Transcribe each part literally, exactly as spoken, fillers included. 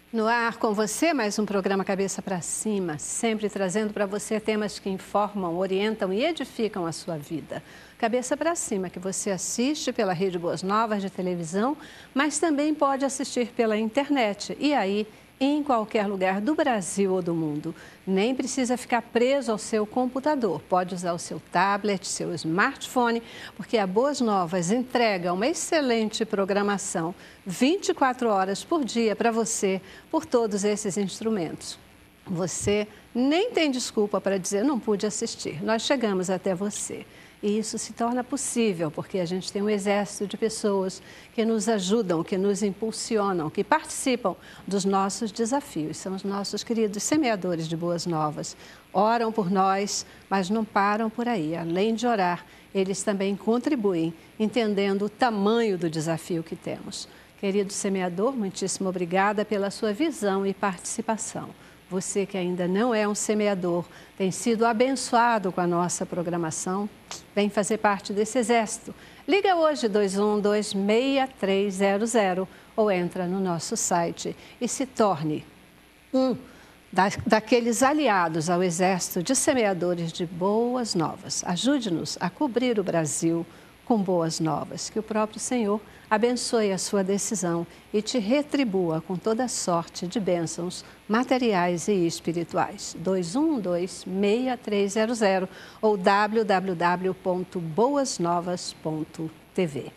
No ar com você, mais um programa Cabeça para Cima, sempre trazendo para você temas que informam, orientam e edificam a sua vida. Cabeça para Cima, que você assiste pela Rede Boas Novas de televisão, mas também pode assistir pela internet. E aí, em qualquer lugar do Brasil ou do mundo. Nem precisa ficar preso ao seu computador. Pode usar o seu tablet, seu smartphone, porque a Boas Novas entrega uma excelente programação vinte e quatro horas por dia para você, por todos esses instrumentos. Você nem tem desculpa para dizer não pude assistir. Nós chegamos até você. E isso se torna possível porque a gente tem um exército de pessoas que nos ajudam, que nos impulsionam, que participam dos nossos desafios. São os nossos queridos semeadores de boas novas. Oram por nós, mas não param por aí. Além de orar, eles também contribuem, entendendo o tamanho do desafio que temos. Querido semeador, muitíssimo obrigada pela sua visão e participação. Você que ainda não é um semeador, tem sido abençoado com a nossa programação, vem fazer parte desse exército. Liga hoje dois um dois, seis três zero zero ou entra no nosso site e se torne um da, daqueles aliados ao exército de semeadores de boas novas. Ajude-nos a cobrir o Brasil com boas novas. Que o próprio Senhor abençoe a sua decisão e te retribua com toda sorte de bênçãos materiais e espirituais. dois um dois, seis três zero zero ou w w w ponto boas novas ponto t v.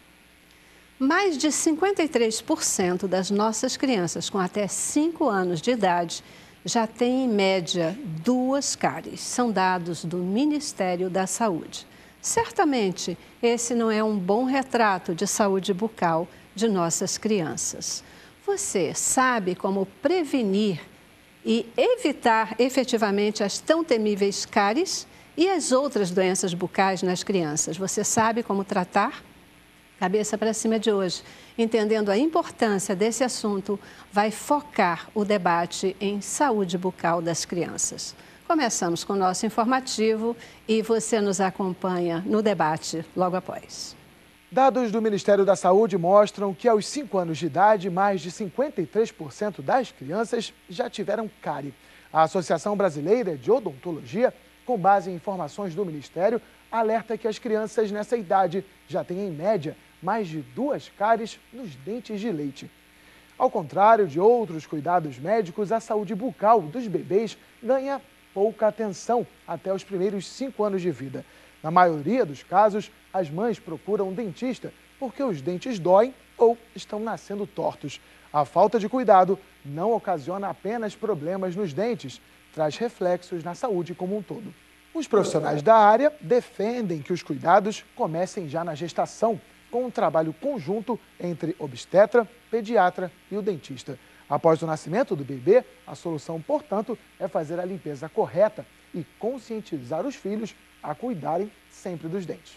Mais de cinquenta e três por cento das nossas crianças com até cinco anos de idade já têm, em média, duas cáries. São dados do Ministério da Saúde. Certamente, esse não é um bom retrato de saúde bucal de nossas crianças. Você sabe como prevenir e evitar efetivamente as tão temíveis cáries e as outras doenças bucais nas crianças? Você sabe como tratar? Cabeça para Cima de hoje, entendendo a importância desse assunto, vai focar o debate em saúde bucal das crianças. Começamos com o nosso informativo e você nos acompanha no debate logo após. Dados do Ministério da Saúde mostram que aos cinco anos de idade, mais de cinquenta e três por cento das crianças já tiveram cárie. A Associação Brasileira de Odontologia, com base em informações do Ministério, alerta que as crianças nessa idade já têm, em média, mais de duas cáries nos dentes de leite. Ao contrário de outros cuidados médicos, a saúde bucal dos bebês ganha pouca atenção até os primeiros cinco anos de vida. Na maioria dos casos, as mães procuram um dentista porque os dentes doem ou estão nascendo tortos. A falta de cuidado não ocasiona apenas problemas nos dentes, traz reflexos na saúde como um todo. Os profissionais da área defendem que os cuidados comecem já na gestação, com um trabalho conjunto entre obstetra, pediatra e o dentista. Após o nascimento do bebê, a solução, portanto, é fazer a limpeza correta e conscientizar os filhos a cuidarem sempre dos dentes.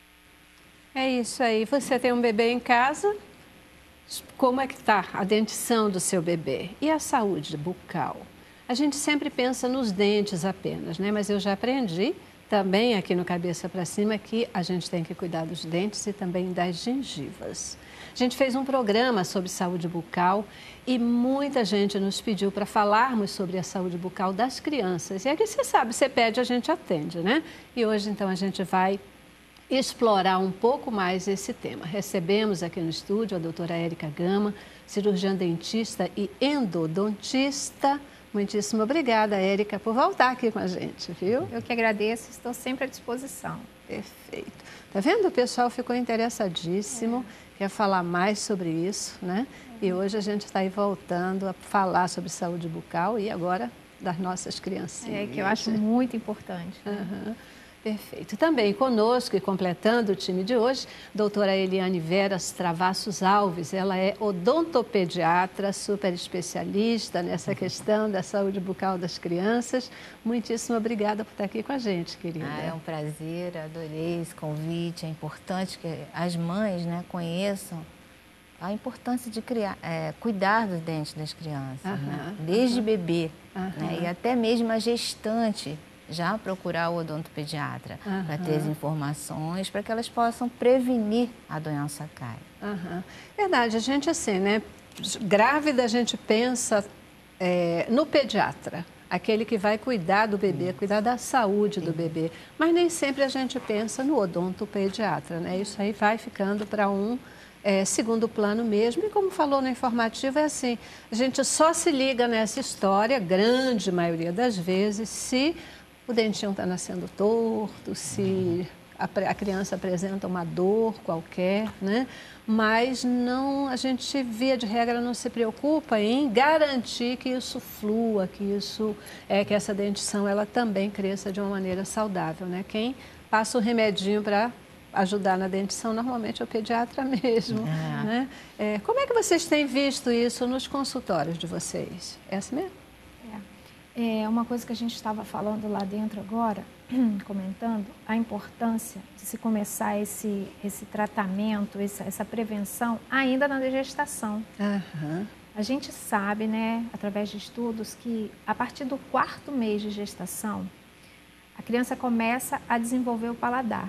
É isso aí. Você tem um bebê em casa? Como é que está a dentição do seu bebê? E a saúde bucal? A gente sempre pensa nos dentes apenas, né? Mas eu já aprendi também aqui no Cabeça para Cima que a gente tem que cuidar dos dentes e também das gengivas. A gente fez um programa sobre saúde bucal e muita gente nos pediu para falarmos sobre a saúde bucal das crianças. E aqui você sabe, você pede, a gente atende, né? E hoje, então, a gente vai explorar um pouco mais esse tema. Recebemos aqui no estúdio a doutora Érica Gama, cirurgiã dentista e endodontista. Muitíssimo obrigada, Érica, por voltar aqui com a gente, viu? Eu que agradeço, estou sempre à disposição. Perfeito. Tá vendo? O pessoal ficou interessadíssimo, é. quer falar mais sobre isso, né? É. E hoje a gente está aí voltando a falar sobre saúde bucal e agora das nossas criancinhas. É, que eu acho muito importante. Né? Uhum. Perfeito. Também conosco e completando o time de hoje, doutora Eliane Veras Travassos Alves. Ela é odontopediatra, super especialista nessa questão da saúde bucal das crianças. Muitíssimo obrigada por estar aqui com a gente, querida. Ah, é um prazer, adorei esse convite. É importante que as mães, né, conheçam a importância de criar, é, cuidar dos dentes das crianças, uhum, né? Desde uhum. bebê, uhum. né? E até mesmo a gestante já procurar o odontopediatra uhum. para ter as informações, para que elas possam prevenir a doença cárie. Uhum. Verdade, a gente assim, né, grávida a gente pensa é, no pediatra, aquele que vai cuidar do bebê, cuidar da saúde do bebê. Mas nem sempre a gente pensa no odontopediatra, né? Isso aí vai ficando para um é, segundo plano mesmo. E como falou no informativo, é assim, a gente só se liga nessa história, grande maioria das vezes, se o dentinho está nascendo torto, se a, a criança apresenta uma dor qualquer, né? Mas não, a gente, via de regra, não se preocupa em garantir que isso flua, que, isso, é, que essa dentição ela também cresça de uma maneira saudável, né? Quem passa o remedinho para ajudar na dentição, normalmente é o pediatra mesmo, é. Né? É, como é que vocês têm visto isso nos consultórios de vocês? É assim mesmo? É, é uma coisa que a gente estava falando lá dentro agora, comentando, a importância de se começar esse, esse tratamento, essa, essa prevenção ainda na gestação. Uhum. A gente sabe, né, através de estudos, que a partir do quarto mês de gestação, a criança começa a desenvolver o paladar.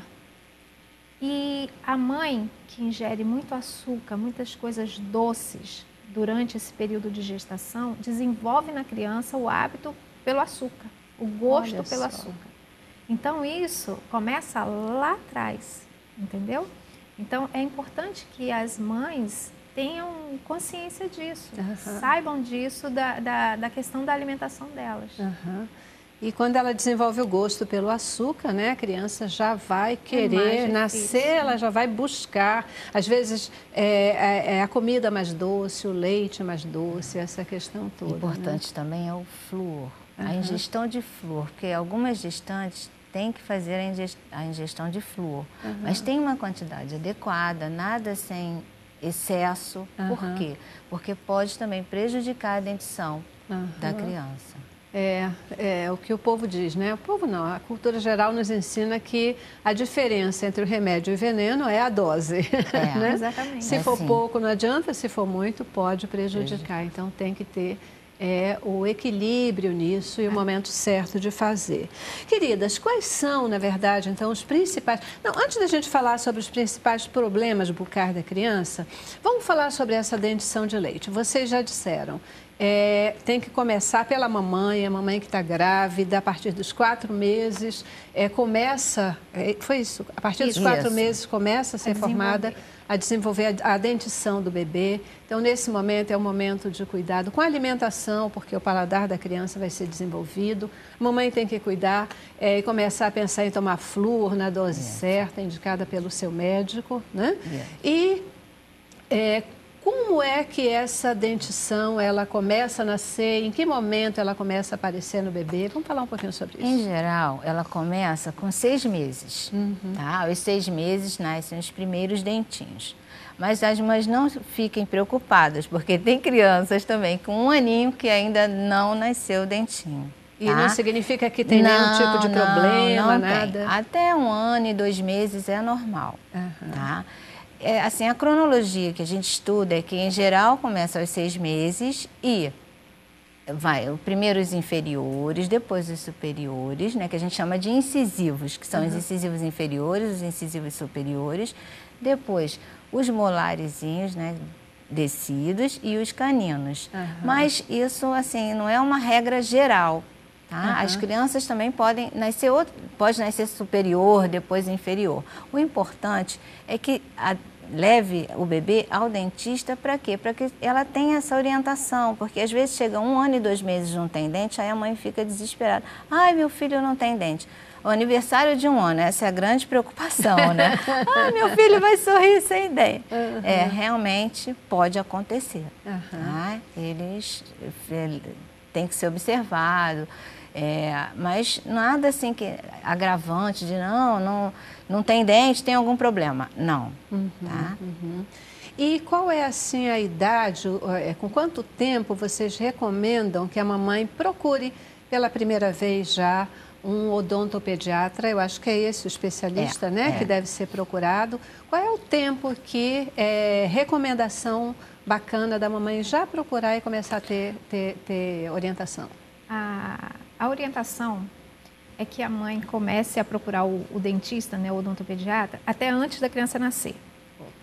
E a mãe que ingere muito açúcar, muitas coisas doces durante esse período de gestação, desenvolve na criança o hábito pelo açúcar, o gosto Olha pelo só. açúcar. Então, isso começa lá atrás, entendeu? Então, é importante que as mães tenham consciência disso, Uhum. saibam disso, da, da, da questão da alimentação delas. Uhum. E quando ela desenvolve o gosto pelo açúcar, né, a criança já vai querer mais nascer, difícil. ela já vai buscar. Às vezes, é, é, é a comida mais doce, o leite mais doce, essa questão toda. Importante né? também é o flúor, Uhum. a ingestão de flúor, porque algumas gestantes têm que fazer a ingest- a ingestão de flúor, Uhum. mas tem uma quantidade adequada, nada sem excesso. Uhum. Por quê? Porque pode também prejudicar a dentição Uhum. da criança. É, é o que o povo diz, né? O povo não, a cultura geral nos ensina que a diferença entre o remédio e o veneno é a dose. É, né? exatamente. Se É for assim. pouco não adianta, se for muito pode prejudicar. Então tem que ter é, o equilíbrio nisso e o momento certo de fazer. Queridas, quais são, na verdade, então, os principais... Não, antes da gente falar sobre os principais problemas bucais da criança, vamos falar sobre essa dentição de leite. Vocês já disseram... É, tem que começar pela mamãe, a mamãe que está grávida, a partir dos quatro meses, é, começa, é, foi isso, a partir dos Isso. quatro Isso. meses começa a ser A desenvolver. formada, a desenvolver a, a dentição do bebê. Então, nesse momento, é o momento de cuidado com a alimentação, porque o paladar da criança vai ser desenvolvido. A mamãe tem que cuidar é, e começar a pensar em tomar flúor na dose Isso. certa, indicada pelo seu médico, né? Isso. E... É, como é que essa dentição ela começa a nascer? Em que momento ela começa a aparecer no bebê? Vamos falar um pouquinho sobre isso. Em geral, ela começa com seis meses. Uhum. Tá? Aos seis meses nascem os primeiros dentinhos. Mas as mães não fiquem preocupadas, porque tem crianças também com um aninho que ainda não nasceu o dentinho. E tá? não significa que tem nenhum tipo de não, problema, não tem. nada? Até um ano e dois meses é normal. Uhum. Tá? É, assim, a cronologia que a gente estuda é que, em geral, começa aos seis meses e vai primeiro os inferiores, depois os superiores, né, que a gente chama de incisivos, que são Uhum. os incisivos inferiores, os incisivos superiores, depois os molarezinhos, né, descidos e os caninos. Uhum. Mas isso, assim, não é uma regra geral. Tá? Uhum. As crianças também podem nascer, outro, pode nascer superior, depois inferior. O importante é que a, leve o bebê ao dentista para quê? Para que ela tenha essa orientação, porque às vezes chega um ano e dois meses e não tem dente, aí a mãe fica desesperada. Ai, meu filho não tem dente. O aniversário de um ano, essa é a grande preocupação, né? Ai, meu filho vai sorrir sem dente. Uhum. É, realmente pode acontecer. Uhum. Tá? Eles... tem que ser observado, é, mas nada assim que agravante de não, não, não tem dente, tem algum problema. Não. Uhum, tá? Uhum. E qual é assim a idade, é, com quanto tempo vocês recomendam que a mamãe procure pela primeira vez já um odontopediatra? Eu acho que é esse o especialista, é, né, é. que deve ser procurado. Qual é o tempo que é recomendação bacana da mamãe já procurar e começar a ter, ter, ter orientação? A, a orientação é que a mãe comece a procurar o, o dentista, né, o odontopediatra, até antes da criança nascer.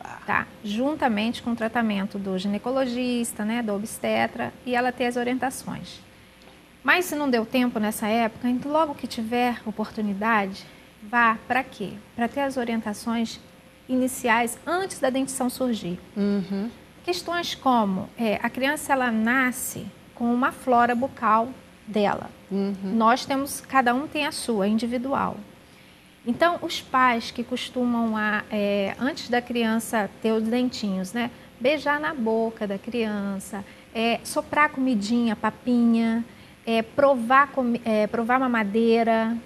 tá? Juntamente com o tratamento do ginecologista, né, do obstetra, e ela ter as orientações. Mas se não deu tempo nessa época, então logo que tiver oportunidade, vá para quê? Para ter as orientações iniciais antes da dentição surgir. Uhum. Questões como, é, a criança ela nasce com uma flora bucal dela. Uhum. Nós temos, cada um tem a sua, individual. Então, os pais que costumam, a, é, antes da criança ter os dentinhos, né, beijar na boca da criança, é, soprar comidinha, papinha, é, provar, é, provar mamadeira,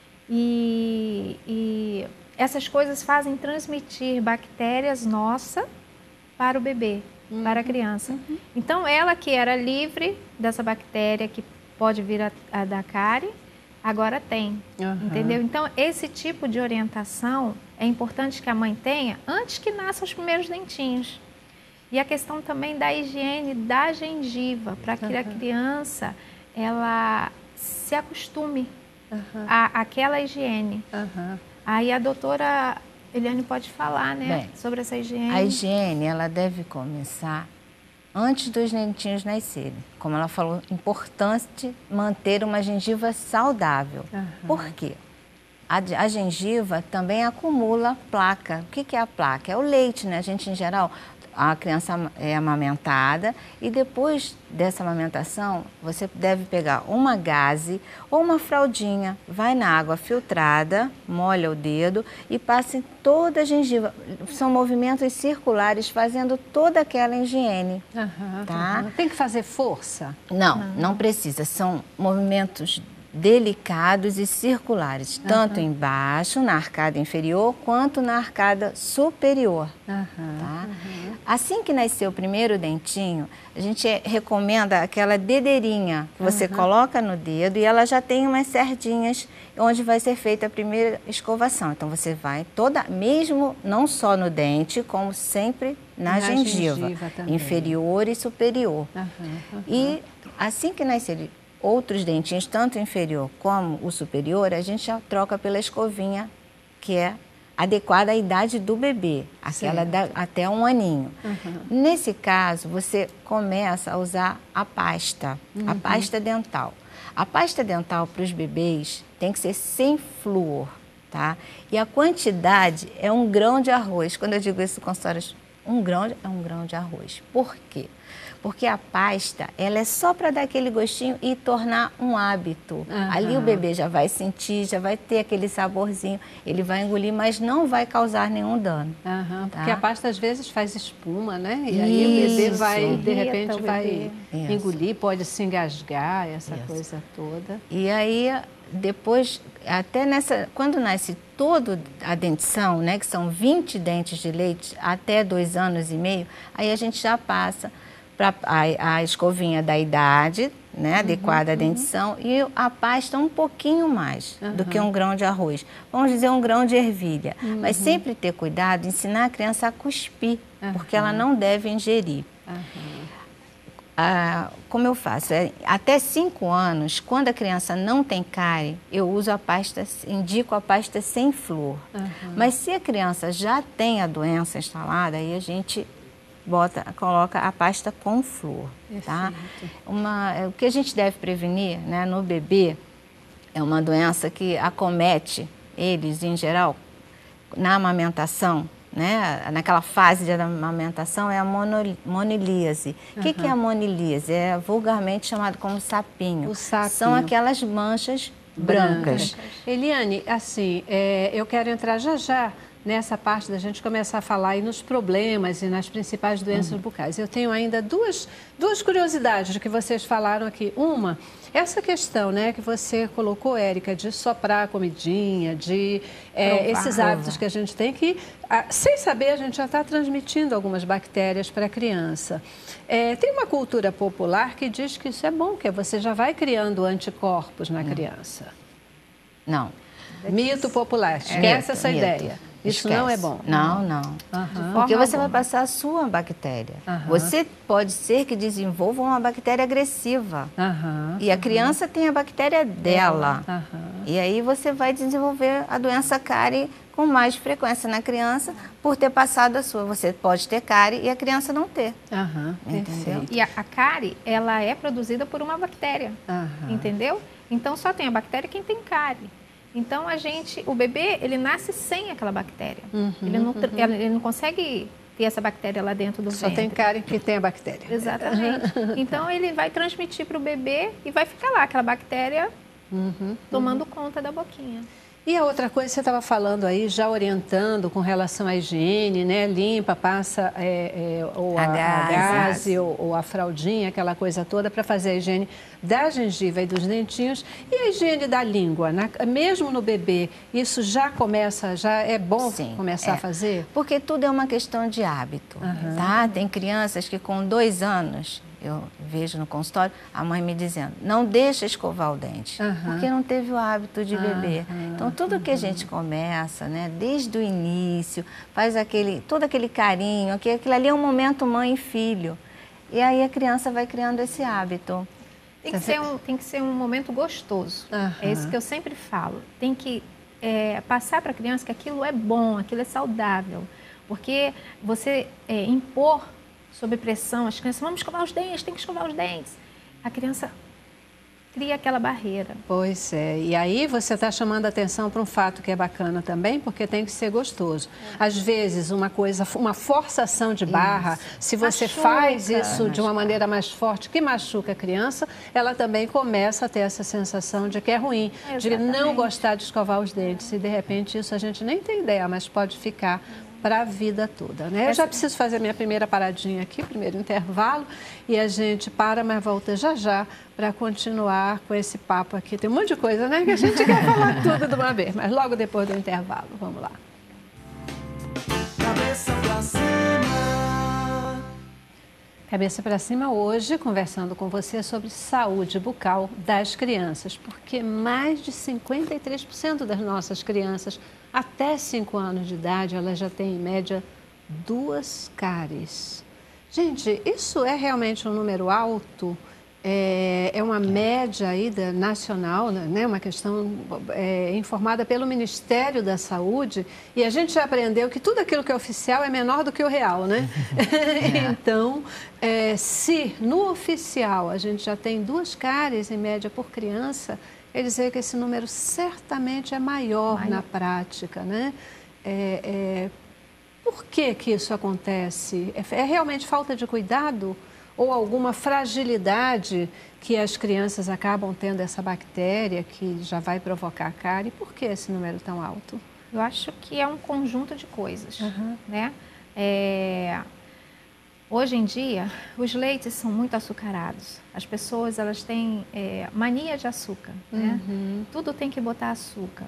e, e essas coisas fazem transmitir bactérias nossas para o bebê, uhum. para a criança. Uhum. Então, ela que era livre dessa bactéria que pode vir a, a da cárie, agora tem, uhum. entendeu? Então, esse tipo de orientação é importante que a mãe tenha antes que nasçam os primeiros dentinhos. E a questão também da higiene da gengiva, para que uhum. a criança ela se acostume uhum. a aquela higiene. Uhum. Aí a doutora Eliane pode falar, né, Bem, sobre essa higiene. A higiene, ela deve começar antes dos dentinhos nascerem. Como ela falou, importante manter uma gengiva saudável. Uhum. Por quê? A, a gengiva também acumula placa. O que, que é a placa? É o leite, né? A gente, em geral, a criança é amamentada e depois dessa amamentação, você deve pegar uma gaze ou uma fraldinha, vai na água filtrada, molha o dedo e passa em toda a gengiva. São movimentos circulares fazendo toda aquela higiene. Uhum, tá? Uhum. Tem que fazer força? Não, não, não precisa. São movimentos delicados e circulares, tanto uhum. embaixo, na arcada inferior, quanto na arcada superior. Uhum. Tá? Uhum. Assim que nasceu o primeiro dentinho, a gente recomenda aquela dedeirinha que você uhum. coloca no dedo e ela já tem umas sardinhas onde vai ser feita a primeira escovação. Então você vai toda, mesmo não só no dente, como sempre na, na gengiva, gengiva inferior e superior. Uhum. Uhum. E assim que nascer outros dentinhos, tanto o inferior como o superior, a gente já troca pela escovinha, que é adequada à idade do bebê, aquela da, até um aninho. Uhum. Nesse caso, você começa a usar a pasta, uhum. a pasta dental. A pasta dental para os bebês tem que ser sem flúor, tá? E a quantidade é um grão de arroz. Quando eu digo isso com histórias, um grão de, é um grão de arroz. Por quê? Porque a pasta, ela é só para dar aquele gostinho e tornar um hábito. Uhum. Ali o bebê já vai sentir, já vai ter aquele saborzinho, ele vai engolir, mas não vai causar nenhum dano. Uhum. Tá? Porque a pasta às vezes faz espuma, né? E aí Isso. o bebê vai, de repente, vai Isso. engolir, pode se engasgar, essa Isso. coisa toda. E aí, depois, até nessa, quando nasce toda a dentição, né, que são vinte dentes de leite até dois anos e meio, aí a gente já passa para a, a escovinha da idade, né, uhum, adequada à dentição, uhum. e a pasta um pouquinho mais uhum. do que um grão de arroz. Vamos dizer um grão de ervilha. Uhum. Mas sempre ter cuidado, ensinar a criança a cuspir, uhum. porque ela não deve ingerir. Uhum. Ah, como eu faço? É, até cinco anos, quando a criança não tem cárie, eu uso a pasta, indico a pasta sem flúor. Uhum. Mas se a criança já tem a doença instalada, aí a gente Bota, coloca a pasta com flúor, tá? Uma, o que a gente deve prevenir, né, no bebê é uma doença que acomete eles, em geral, na amamentação, né, naquela fase de amamentação, é a monilíase. O uhum. que, que é a monilíase? É vulgarmente chamado como sapinho. O sapinho. São aquelas manchas brancas. brancas. Eliane, assim, é, eu quero entrar já já nessa parte da gente começar a falar aí nos problemas e nas principais doenças uhum. bucais. Eu tenho ainda duas, duas curiosidades do que vocês falaram aqui. Uma, essa questão, né, que você colocou, Érica, de soprar a comidinha, de é, esses hábitos que a gente tem que, a, sem saber, a gente já está transmitindo algumas bactérias para a criança. É, tem uma cultura popular que diz que isso é bom, que você já vai criando anticorpos na criança. Não. Mito popular, esquece é, mito, essa mito. ideia. Isso Esquece. não é bom? Não, não. Uhum. Porque você vai passar a sua bactéria. Uhum. Você pode ser que desenvolva uma bactéria agressiva. Uhum. E a criança uhum. tem a bactéria dela. Uhum. E aí você vai desenvolver a doença cárie com mais frequência na criança, por ter passado a sua. Você pode ter cárie e a criança não ter. Aham, entendeu? E a, a cárie, ela é produzida por uma bactéria, Aham. entendeu? Então, só tem a bactéria quem tem cárie. Então, a gente, o bebê, ele nasce sem aquela bactéria. Uhum, ele, não, uhum. ele não consegue ter essa bactéria lá dentro do Só ventre. tem cárie que tem a bactéria. Exatamente. Então, ele vai transmitir para o bebê e vai ficar lá, aquela bactéria Uhum, tomando conta da boquinha. E a outra coisa, você estava falando aí, já orientando com relação à higiene, né? Limpa, passa é, é, ou a, A a gaze. gaze ou, ou a fraldinha, aquela coisa toda, para fazer a higiene da gengiva e dos dentinhos. E a higiene da língua, na, mesmo no bebê, isso já começa, já é bom Sim, começar é. a fazer? Porque tudo é uma questão de hábito, Uhum. tá? Tem crianças que com dois anos, eu vejo no consultório, a mãe me dizendo, não deixa escovar o dente, Uhum. porque não teve o hábito de beber. Uhum. Então, tudo que a gente começa, né, desde o início, faz aquele, todo aquele carinho, aquilo, aquilo ali é um momento mãe e filho. E aí a criança vai criando esse hábito. Tem que, ser um, tem que ser um momento gostoso. Uhum. É isso que eu sempre falo. Tem que é, passar para a criança que aquilo é bom, aquilo é saudável. Porque você é, impor sob pressão, as crianças, vamos escovar os dentes, tem que escovar os dentes. A criança cria aquela barreira. Pois é, e aí você está chamando a atenção para um fato que é bacana também, porque tem que ser gostoso. Às vezes, uma coisa, uma forçação de barra, Isso. se você Machuca. faz isso de uma Machuca. maneira mais forte, que machuca a criança, ela também começa a ter essa sensação de que é ruim, de não Exatamente. gostar de escovar os dentes. E, de repente, isso a gente nem tem ideia, mas pode ficar para a vida toda, né? Eu já preciso fazer minha primeira paradinha aqui, primeiro intervalo, e a gente para, mas volta já já para continuar com esse papo aqui. Tem um monte de coisa, né, que a gente quer falar tudo de uma vez, mas logo depois do intervalo. Vamos lá. Cabeça pra cima. Cabeça para cima hoje, conversando com você sobre saúde bucal das crianças, porque mais de cinquenta e três por cento das nossas crianças até cinco anos de idade, elas já têm em média duas cáries. Gente, isso é realmente um número alto? É, é uma média aí da, nacional, né? Uma questão é, informada pelo Ministério da Saúde, e a gente já aprendeu que tudo aquilo que é oficial é menor do que o real, né? É. Então, é, se no oficial a gente já tem duas cáries em média por criança, quer dizer que esse número certamente é maior, maior. na prática, né? É, é, por que que isso acontece? É, é realmente falta de cuidado? Ou alguma fragilidade que as crianças acabam tendo essa bactéria que já vai provocar cárie? Por que esse número tão alto? Eu acho que é um conjunto de coisas, Uhum. né? É... Hoje em dia, os leites são muito açucarados. As pessoas, elas têm é, mania de açúcar, né? Uhum. Tudo tem que botar açúcar.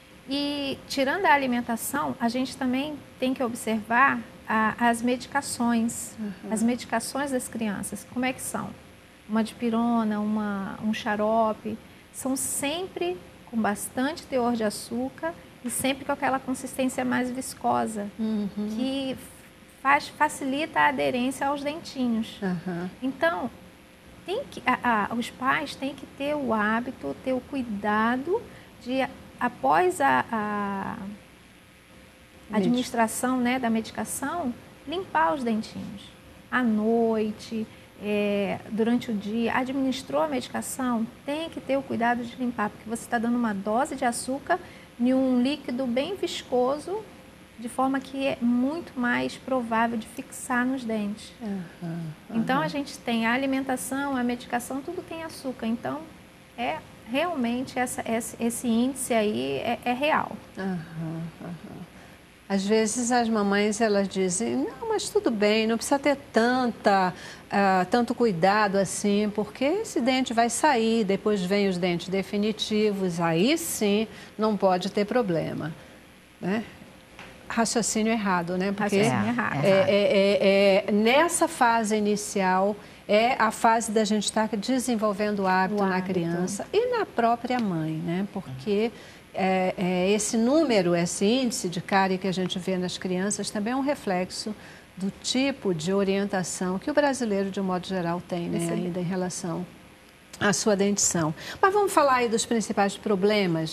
E, tirando a alimentação, a gente também tem que observar a, as medicações. Uhum. As medicações das crianças, como é que são? Uma dipirona, uma, um xarope, são sempre com bastante teor de açúcar e sempre com aquela consistência mais viscosa, uhum. que faz, facilita a aderência aos dentinhos. Uhum. Então, tem que, a, a, os pais têm que ter o hábito, ter o cuidado de, após a, a administração, né, da medicação, limpar os dentinhos. À noite, é, durante o dia, administrou a medicação, tem que ter o cuidado de limpar, porque você está dando uma dose de açúcar em um líquido bem viscoso, de forma que é muito mais provável de fixar nos dentes. Uhum, uhum. Então, a gente tem a alimentação, a medicação, tudo tem açúcar. Então, é realmente essa, esse, esse índice aí é, é real. Uhum, uhum. Às vezes as mamães elas dizem, não, mas tudo bem, não precisa ter tanta, uh, tanto cuidado assim, porque esse dente vai sair, depois vem os dentes definitivos, aí sim não pode ter problema, né? Raciocínio errado, né? Porque Raciocínio errado. É, é, é, é, nessa fase inicial é a fase da gente estar desenvolvendo o hábito, o hábito na criança e na própria mãe, né? Porque é, é, esse número, esse índice de cárie que a gente vê nas crianças também é um reflexo do tipo de orientação que o brasileiro, de um modo geral, tem, né? Ainda em relação à sua dentição. Mas vamos falar aí dos principais problemas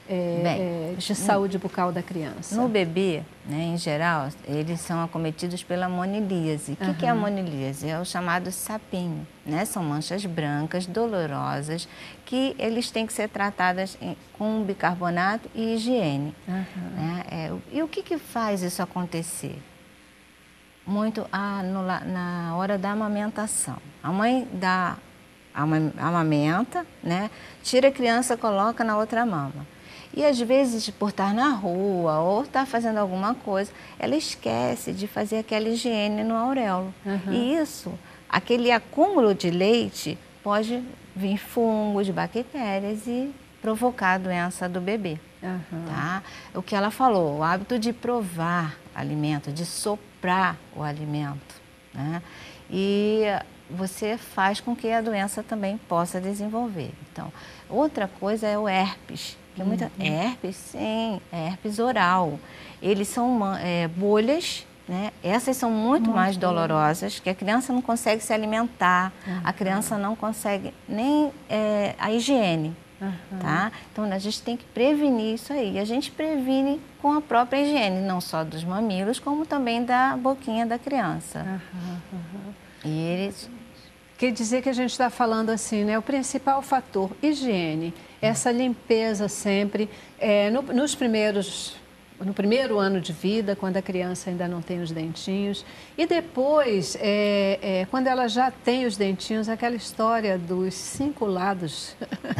é, Bem, é, de saúde bucal da criança? No bebê, né, em geral, eles são acometidos pela monilíase. O que, uhum. que é a monilíase? É o chamado sapinho, né? São manchas brancas, dolorosas, que eles têm que ser tratadas em, com bicarbonato e higiene. Uhum. Né? É, e o que, que faz isso acontecer? Muito ah, no, na hora da amamentação. A mãe dá, amamenta, né? Tira a criança, coloca na outra mama. E às vezes, por estar na rua ou estar fazendo alguma coisa, ela esquece de fazer aquela higiene no auréolo. Uhum. E isso, aquele acúmulo de leite, pode vir fungos, bactérias e provocar a doença do bebê. Uhum. Tá? O que ela falou, o hábito de provar alimento, de soprar o alimento, né? E você faz com que a doença também possa desenvolver. Então, outra coisa é o herpes. Que é muita... uhum. Herpes, sim, é herpes oral. Eles são uma, é, bolhas, né? Essas são muito, muito mais dolorosas, que a criança não consegue se alimentar, uhum. a criança não consegue nem é, a higiene. Uhum. Tá? Então, a gente tem que prevenir isso aí. E a gente previne com a própria higiene, não só dos mamilos, como também da boquinha da criança. Uhum. Uhum. E eles... Quer dizer que a gente está falando assim, né? O principal fator, higiene, essa limpeza sempre, é, no, nos primeiros, no primeiro ano de vida, quando a criança ainda não tem os dentinhos, e depois, é, é, quando ela já tem os dentinhos, aquela história dos cinco lados.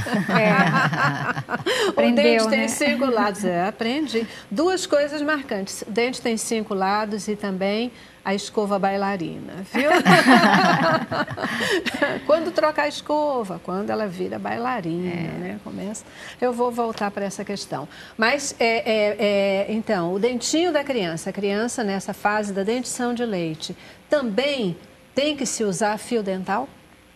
É. O dente né? tem cinco lados, é, aprendi. Duas coisas marcantes, o dente tem cinco lados e também a escova bailarina, viu? Quando trocar a escova, quando ela vira bailarina, é. né? Começa. Eu vou voltar para essa questão. Mas, é, é, é, então, o dentinho da criança, a criança nessa fase da dentição de leite, também tem que se usar fio dental?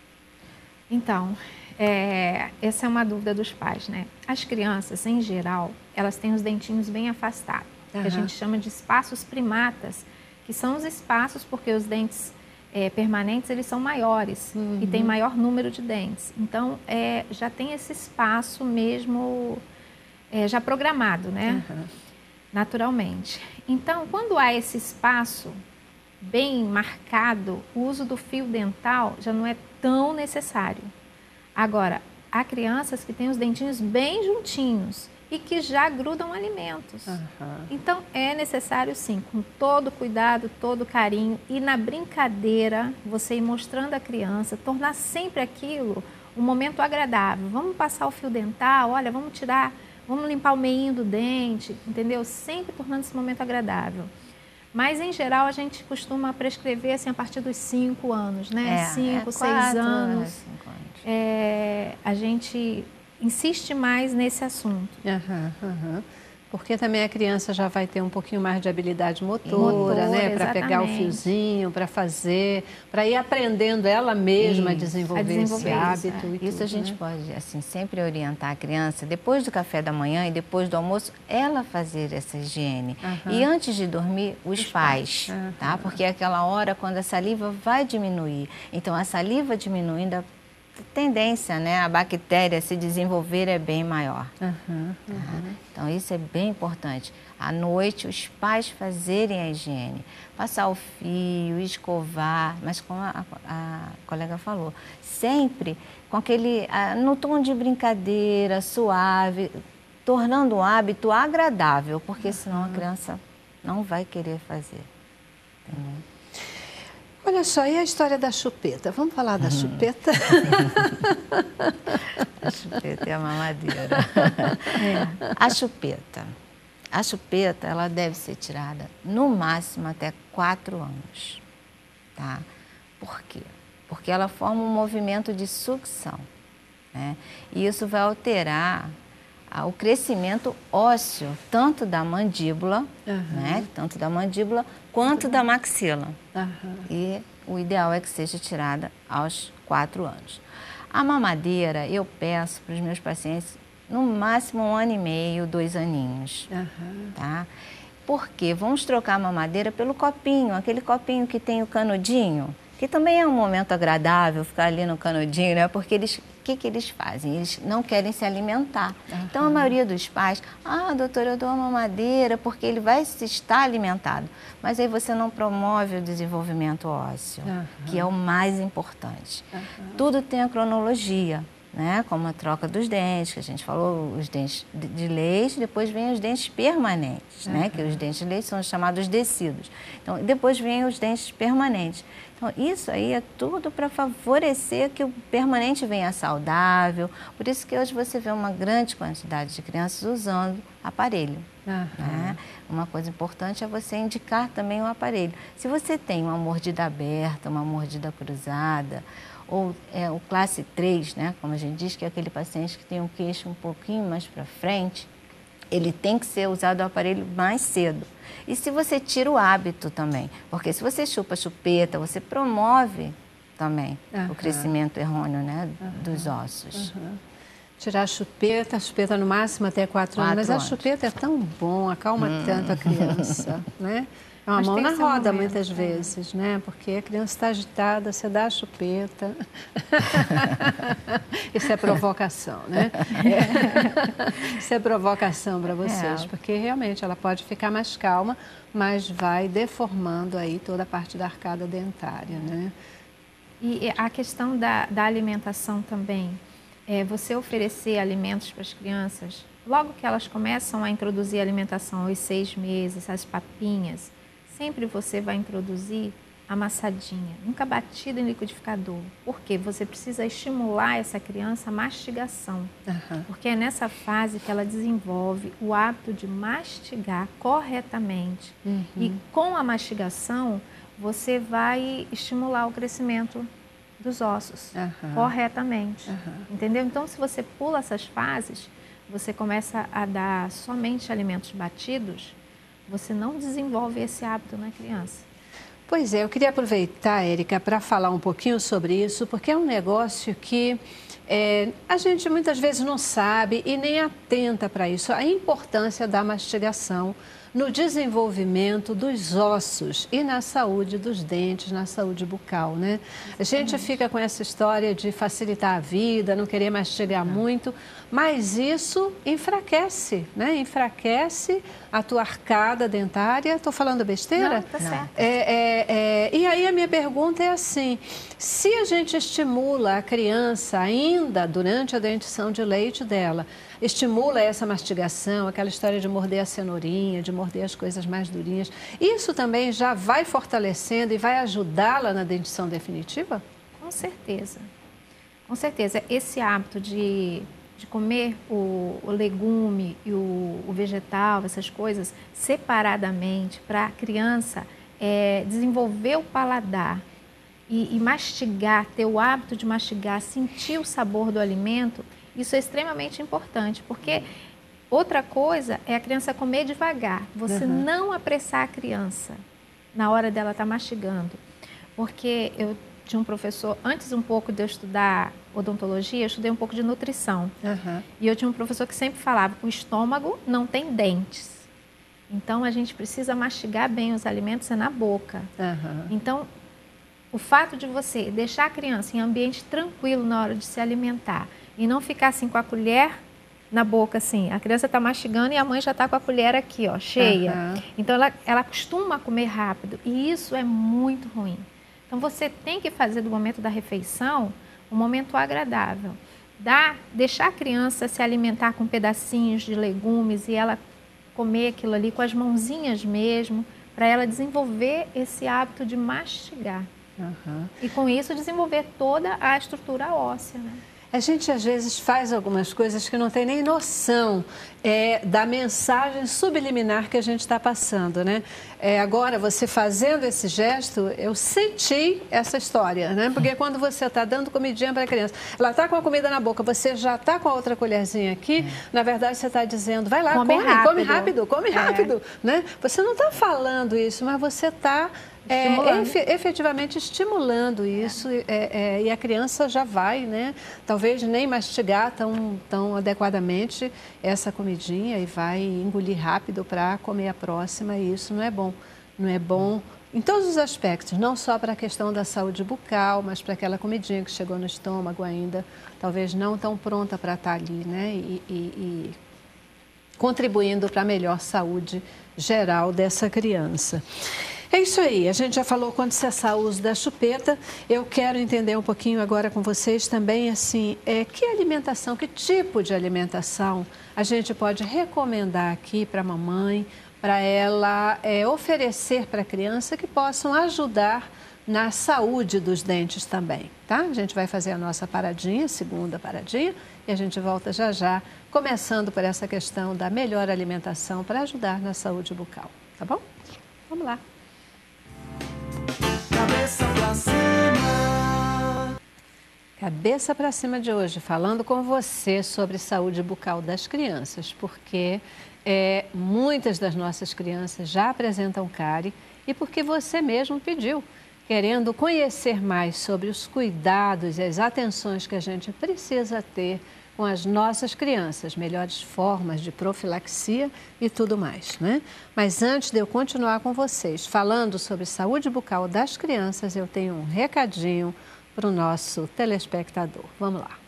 Então, é, essa é uma dúvida dos pais, né? As crianças, em geral, elas têm os dentinhos bem afastados, uhum. que a gente chama de espaços primatas, que são os espaços porque os dentes é, permanentes eles são maiores uhum. e tem maior número de dentes. Então, é, já tem esse espaço mesmo é, já programado, né? Uhum. Naturalmente. Então, quando há esse espaço bem marcado, o uso do fio dental já não é tão necessário. Agora, há crianças que têm os dentinhos bem juntinhos e que já grudam alimentos. Uhum. Então, é necessário, sim, com todo cuidado, todo carinho, e na brincadeira, você ir mostrando à criança, tornar sempre aquilo um momento agradável. Vamos passar o fio dental, olha, vamos tirar, vamos limpar o meinho do dente, entendeu? Sempre tornando esse momento agradável. Mas, em geral, a gente costuma prescrever assim, a partir dos cinco anos, né? É, cinco, é seis quatro, anos. É, cinco anos. É, a gente insiste mais nesse assunto. Uhum, uhum. Porque também a criança já vai ter um pouquinho mais de habilidade motora, né? Para pegar o fiozinho, para fazer, para ir aprendendo ela mesma isso, a desenvolver, a desenvolver esse hábito. Isso, e isso tudo, a gente né? pode, assim, sempre orientar a criança, depois do café da manhã e depois do almoço, ela fazer essa higiene. Uhum. E antes de dormir, os, os pais, pais. Uhum. Tá? Porque é aquela hora quando a saliva vai diminuir. Então, a saliva diminuindo, a tendência, né, a bactéria se desenvolver é bem maior. Uhum, uhum. Tá? Então, isso é bem importante. À noite, os pais fazerem a higiene. Passar o fio, escovar, mas como a, a colega falou, sempre com aquele, a, no tom de brincadeira, suave, tornando o hábito agradável, porque uhum. senão a criança não vai querer fazer. Entendeu? Olha só, e a história da chupeta? Vamos falar da uhum. chupeta? A chupeta é a mamadeira. É. A chupeta. A chupeta, ela deve ser tirada no máximo até quatro anos. Tá? Por quê? Porque ela forma um movimento de sucção, né? E isso vai alterar o crescimento ósseo, tanto da mandíbula, uhum. né? Tanto da mandíbula quanto da maxila. Uhum. E o ideal é que seja tirada aos quatro anos. A mamadeira, eu peço para os meus pacientes, no máximo um ano e meio, dois aninhos. Uhum. Tá? Porque vamos trocar a mamadeira pelo copinho, aquele copinho que tem o canudinho, que também é um momento agradável ficar ali no canudinho, né? Porque eles, o que, que eles fazem? Eles não querem se alimentar. Uhum. Então, a maioria dos pais, ah, doutora, eu dou uma mamadeira porque ele vai estar alimentado. Mas aí você não promove o desenvolvimento ósseo, uhum. que é o mais importante. Uhum. Tudo tem a cronologia, né? Como a troca dos dentes, que a gente falou, os dentes de leite, depois vem os dentes permanentes, uhum. né? Que os dentes de leite são chamados decidos. Então, depois vem os dentes permanentes. Então, isso aí é tudo para favorecer que o permanente venha saudável. Por isso que hoje você vê uma grande quantidade de crianças usando aparelho. Uhum. Né? Uma coisa importante é você indicar também o aparelho. Se você tem uma mordida aberta, uma mordida cruzada, ou é, o classe três, né, como a gente diz, que é aquele paciente que tem um queixo um pouquinho mais para frente, ele tem que ser usado o aparelho mais cedo. E se você tira o hábito também, porque se você chupa chupeta, você promove também uhum. o crescimento errôneo, né, uhum. dos ossos. Uhum. Tirar a chupeta, a chupeta no máximo até quatro, quatro anos, mas anos. A chupeta é tão bom, acalma hum. tanto a criança, né? É uma Mas mão na roda, momento, muitas é. vezes, né? Porque a criança está agitada, você dá a chupeta. Isso é provocação, né? É. Isso é provocação para vocês, é. porque realmente ela pode ficar mais calma, mas vai deformando aí toda a parte da arcada dentária, né? E a questão da, da alimentação também, é você oferecer alimentos para as crianças, logo que elas começam a introduzir a alimentação aos seis meses, as papinhas, sempre você vai introduzir amassadinha, nunca batida em liquidificador. Por quê? Você precisa estimular essa criança a mastigação. Uhum. Porque é nessa fase que ela desenvolve o hábito de mastigar corretamente. Uhum. E com a mastigação, você vai estimular o crescimento dos ossos uhum. corretamente. Uhum. Entendeu? Então, se você pula essas fases, você começa a dar somente alimentos batidos, você não desenvolve esse hábito na criança. Pois é, eu queria aproveitar, Érica, para falar um pouquinho sobre isso, porque é um negócio que é, a gente muitas vezes não sabe e nem atenta para isso, a importância da mastigação no desenvolvimento dos ossos e na saúde dos dentes, na saúde bucal, né? A gente fica com essa história de facilitar a vida, não querer mastigar muito, mas isso enfraquece, né? Enfraquece a tua arcada dentária. Estou falando besteira? Não, tá certo. É, é, é, e aí a minha pergunta é assim, se a gente estimula a criança ainda durante a dentição de leite dela, estimula essa mastigação, aquela história de morder a cenourinha, de morder as coisas mais durinhas, isso também já vai fortalecendo e vai ajudá-la na dentição definitiva? Com certeza. Com certeza. Esse hábito de, de comer o, o legume e o, o vegetal, essas coisas, separadamente, para a criança é, desenvolver o paladar e, e mastigar, ter o hábito de mastigar, sentir o sabor do alimento, isso é extremamente importante, porque outra coisa é a criança comer devagar. Você uhum. não apressar a criança na hora dela estar mastigando. Porque eu tinha um professor, antes um pouco de eu estudar odontologia, eu estudei um pouco de nutrição. Uhum. E eu tinha um professor que sempre falava, o estômago não tem dentes. Então, a gente precisa mastigar bem os alimentos é na boca. Uhum. Então, o fato de você deixar a criança em ambiente tranquilo na hora de se alimentar, e não ficar assim com a colher na boca, assim. A criança está mastigando e a mãe já está com a colher aqui, ó, cheia. Uhum. Então, ela, ela costuma comer rápido e isso é muito ruim. Então, você tem que fazer do momento da refeição um momento agradável. Dar, deixar a criança se alimentar com pedacinhos de legumes e ela comer aquilo ali com as mãozinhas mesmo, para ela desenvolver esse hábito de mastigar. Uhum. E com isso desenvolver toda a estrutura óssea, né? A gente, às vezes, faz algumas coisas que não tem nem noção é, da mensagem subliminar que a gente está passando, né? É, agora, você fazendo esse gesto, eu senti essa história, né? Porque quando você está dando comidinha para a criança, ela está com a comida na boca, você já está com a outra colherzinha aqui, na verdade, você está dizendo, vai lá, come, come rápido, come rápido, come é. rápido, né? Você não está falando isso, mas você está... É, efetivamente estimulando isso é. É, é, e a criança já vai, né? Talvez nem mastigar tão, tão adequadamente essa comidinha e vai engolir rápido para comer a próxima e isso não é bom. Não é bom em todos os aspectos, não só para a questão da saúde bucal, mas para aquela comidinha que chegou no estômago ainda, talvez não tão pronta para estar ali, né? E, e, e contribuindo para a melhor saúde geral dessa criança. É isso aí, a gente já falou quando cessar o uso da chupeta. Eu quero entender um pouquinho agora com vocês também, assim, é, que alimentação, que tipo de alimentação a gente pode recomendar aqui para a mamãe, para ela é, oferecer para a criança que possam ajudar na saúde dos dentes também, tá? A gente vai fazer a nossa paradinha, segunda paradinha, e a gente volta já já, começando por essa questão da melhor alimentação para ajudar na saúde bucal, tá bom? Vamos lá. Cabeça pra cima. Cabeça para cima de hoje, falando com você sobre saúde bucal das crianças, porque é, muitas das nossas crianças já apresentam cárie e porque você mesmo pediu, querendo conhecer mais sobre os cuidados e as atenções que a gente precisa ter com as nossas crianças, melhores formas de profilaxia e tudo mais, né? Mas antes de eu continuar com vocês falando sobre saúde bucal das crianças, eu tenho um recadinho para o nosso telespectador. Vamos lá.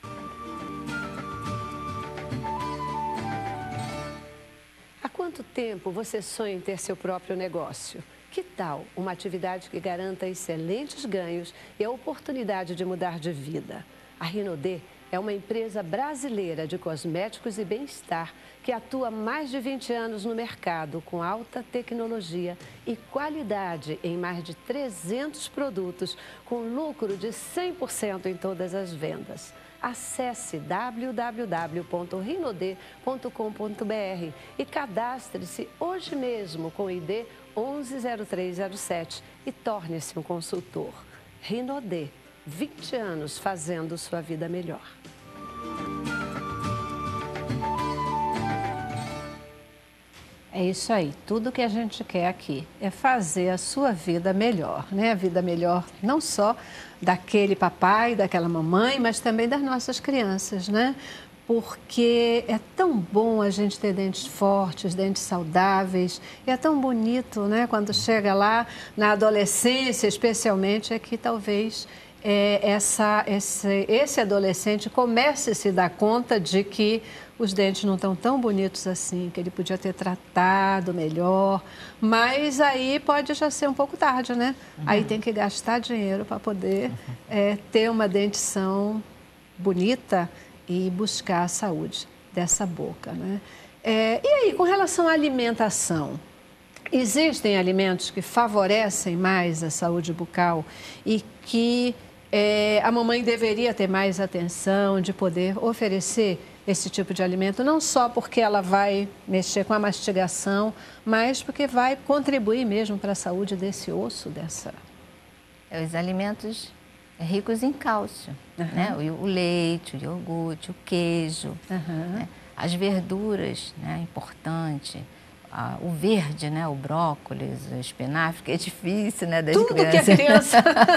Há quanto tempo você sonha em ter seu próprio negócio? Que tal uma atividade que garanta excelentes ganhos e a oportunidade de mudar de vida? A Rinodê é uma empresa brasileira de cosméticos e bem-estar que atua há mais de vinte anos no mercado com alta tecnologia e qualidade em mais de trezentos produtos, com lucro de cem por cento em todas as vendas. Acesse w w w ponto rinodê ponto com ponto b r e cadastre-se hoje mesmo com o I D onze zero três zero sete e torne-se um consultor. Rinodê, vinte anos fazendo sua vida melhor. É isso aí, tudo que a gente quer aqui é fazer a sua vida melhor, né? A vida melhor não só daquele papai, daquela mamãe, mas também das nossas crianças, né? Porque é tão bom a gente ter dentes fortes, dentes saudáveis, e é tão bonito, né? Quando chega lá na adolescência, especialmente, é que talvez é, essa, esse, esse adolescente comece a se dar conta de que os dentes não estão tão bonitos assim, que ele podia ter tratado melhor, mas aí pode já ser um pouco tarde, né? Uhum. Aí tem que gastar dinheiro para poder uhum. é, ter uma dentição bonita e buscar a saúde dessa boca, né? É, e aí, com relação à alimentação, existem alimentos que favorecem mais a saúde bucal e que é, a mamãe deveria ter mais atenção de poder oferecer esse tipo de alimento, não só porque ela vai mexer com a mastigação, mas porque vai contribuir mesmo para a saúde desse osso, dessa... Os alimentos ricos em cálcio, uhum. né? O, o leite, o iogurte, o queijo, uhum. né? As verduras, né? Importante. Ah, o verde, né? O brócolis, o espinafre, que é difícil, né? Das Tudo crianças. que é criança.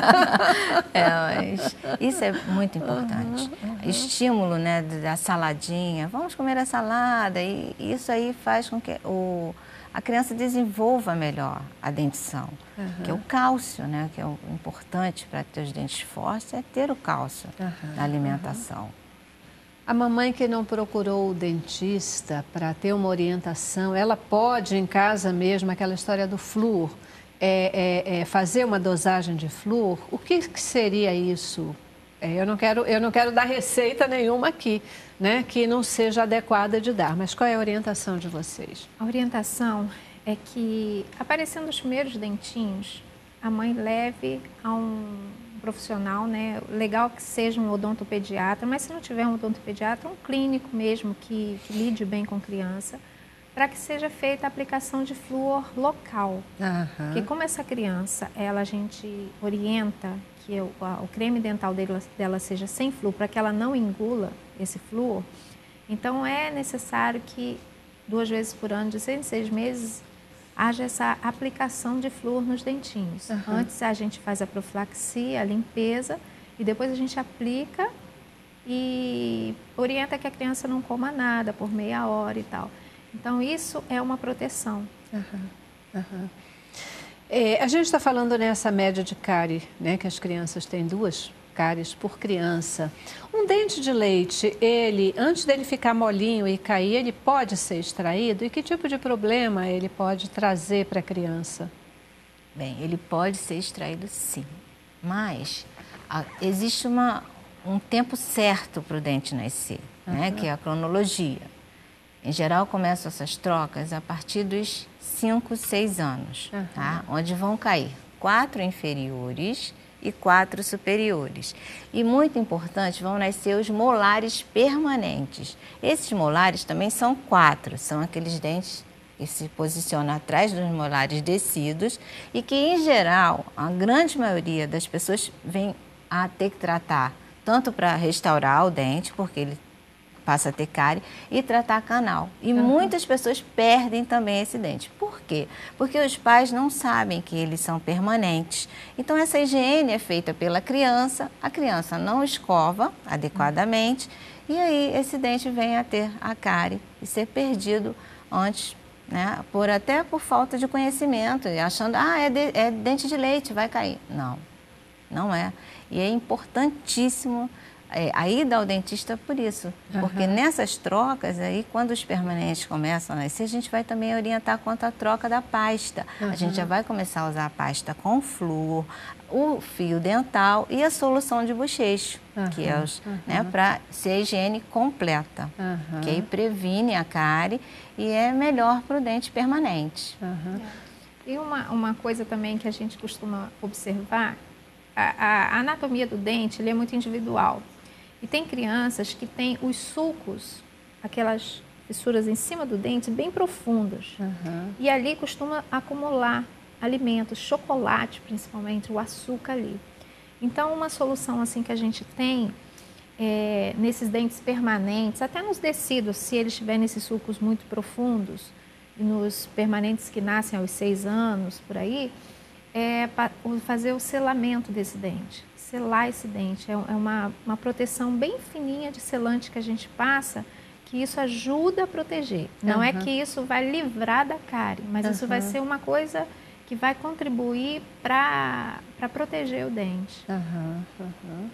É, mas isso é muito importante. Uhum, uhum. Estímulo, né? Da saladinha. Vamos comer a salada. E isso aí faz com que o, a criança desenvolva melhor a dentição. Uhum. Que é o cálcio, né? Que é o importante para ter os dentes fortes, é ter o cálcio uhum, na alimentação. Uhum. A mamãe que não procurou o dentista para ter uma orientação, ela pode em casa mesmo, aquela história do flúor, é, é, é fazer uma dosagem de flúor? O que, que seria isso? É, eu, não quero, eu não quero dar receita nenhuma aqui, né, que não seja adequada de dar, mas qual é a orientação de vocês? A orientação é que, aparecendo os primeiros dentinhos, a mãe leve a um profissional, né? Legal que seja um odontopediatra, mas se não tiver um odontopediatra, um clínico mesmo que, que lide bem com criança, para que seja feita a aplicação de flúor local. Uhum. Porque como essa criança, ela, a gente orienta que o, a, o creme dental dela, dela seja sem flúor, para que ela não engula esse flúor, então é necessário que duas vezes por ano, de seis em seis meses, haja essa aplicação de flúor nos dentinhos. Uhum. Antes a gente faz a profilaxia, a limpeza, e depois a gente aplica e orienta que a criança não coma nada por meia hora e tal. Então, isso é uma proteção. Uhum. Uhum. É, a gente está falando nessa média de cárie, né, que as crianças têm duas cáries por criança. Um dente de leite, ele, antes dele ficar molinho e cair, ele pode ser extraído? E que tipo de problema ele pode trazer para a criança? Bem, ele pode ser extraído sim, mas a, existe uma, um tempo certo para o dente nascer, uhum. né, que é a cronologia. Em geral, começam essas trocas a partir dos cinco, seis anos, uhum. tá? Onde vão cair quatro inferiores e quatro superiores. E muito importante, vão nascer os molares permanentes. Esses molares também são quatro, são aqueles dentes que se posicionam atrás dos molares descidos e que, em geral, a grande maioria das pessoas vem a ter que tratar tanto para restaurar o dente, porque ele passa a ter cárie, e tratar canal. E uhum. muitas pessoas perdem também esse dente. Por quê? Porque os pais não sabem que eles são permanentes. Então, essa higiene é feita pela criança, a criança não escova adequadamente, uhum. e aí esse dente vem a ter a cárie e ser perdido antes, né, por, até por falta de conhecimento, achando, ah, é, de, é dente de leite, vai cair. Não, não é. E é importantíssimo É, a ida ao dentista por isso, uhum. porque nessas trocas, aí, quando os permanentes começam a nascer, a gente vai também orientar quanto à troca da pasta. Uhum. A gente já vai começar a usar a pasta com flúor, o fio dental e a solução de bochecho, uhum. que é os, uhum. né, para ser a higiene completa, uhum. que aí previne a cárie e é melhor para o dente permanente. Uhum. É. E uma, uma coisa também que a gente costuma observar, a, a anatomia do dente ele é muito individual. E tem crianças que têm os sulcos, aquelas fissuras em cima do dente, bem profundas. Uhum. E ali costuma acumular alimentos, chocolate principalmente, o açúcar ali. Então, uma solução assim que a gente tem é, nesses dentes permanentes, até nos descidos, se eles tiverem esses sulcos muito profundos, e nos permanentes que nascem aos seis anos, por aí, é fazer o selamento desse dente. Selar esse dente, é uma, uma proteção bem fininha de selante que a gente passa, que isso ajuda a proteger. Não uhum. é que isso vai livrar da cárie, mas uhum. isso vai ser uma coisa que vai contribuir para proteger o dente. Uhum. Uhum.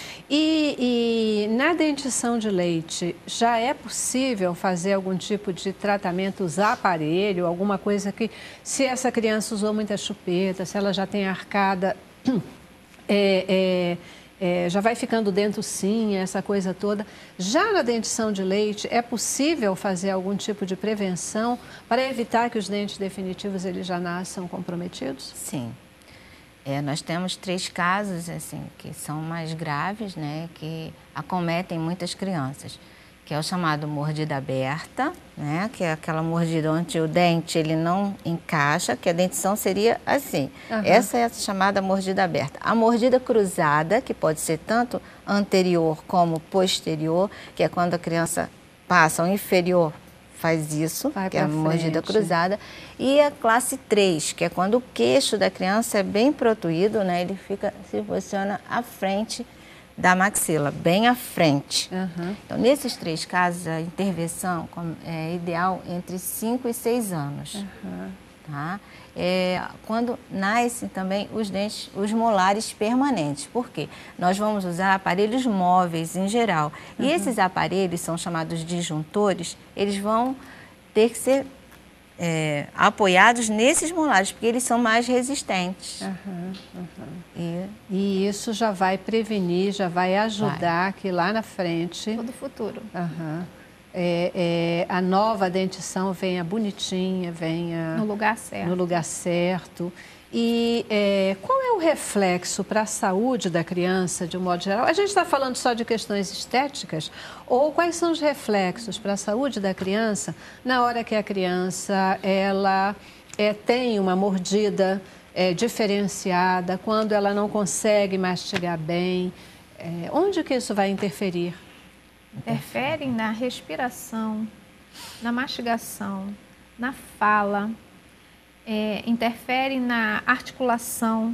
E, e na dentição de leite, já é possível fazer algum tipo de tratamento, usar aparelho, alguma coisa que, se essa criança usou muita chupeta, se ela já tem arcada... É, é, é, já vai ficando dentro sim, essa coisa toda. Já na dentição de leite, é possível fazer algum tipo de prevenção para evitar que os dentes definitivos eles já nasçam comprometidos? Sim. É, nós temos três casos assim, que são mais graves, né, que acometem muitas crianças, que é o chamado mordida aberta, né, que é aquela mordida onde o dente ele não encaixa, que a dentição seria assim. Uhum. Essa é a chamada mordida aberta. A mordida cruzada, que pode ser tanto anterior como posterior, que é quando a criança passa o inferior, faz isso, vai que é a mordida cruzada. E a classe três, que é quando o queixo da criança é bem protuído, né, ele fica, se posiciona à frente da maxila, bem à frente. Uhum. Então, nesses três casos, a intervenção é ideal entre cinco e seis anos. Uhum. Tá? É, quando nascem também os dentes, os molares permanentes. Por quê? Nós vamos usar aparelhos móveis em geral. Uhum. E esses aparelhos são chamados disjuntores, eles vão ter que ser É, apoiados nesses molares, porque eles são mais resistentes. Uhum, uhum. E, e isso já vai prevenir, já vai ajudar vai. que lá na frente... Todo o futuro. Uhum, é, é, a nova dentição venha bonitinha, venha... No lugar certo. No lugar certo. E é, qual é o reflexo para a saúde da criança, de um modo geral? A gente está falando só de questões estéticas? Ou quais são os reflexos para a saúde da criança na hora que a criança ela, é, tem uma mordida é, diferenciada, quando ela não consegue mastigar bem? É, onde que isso vai interferir? Interfere na respiração, na mastigação, na fala. É, interfere na articulação,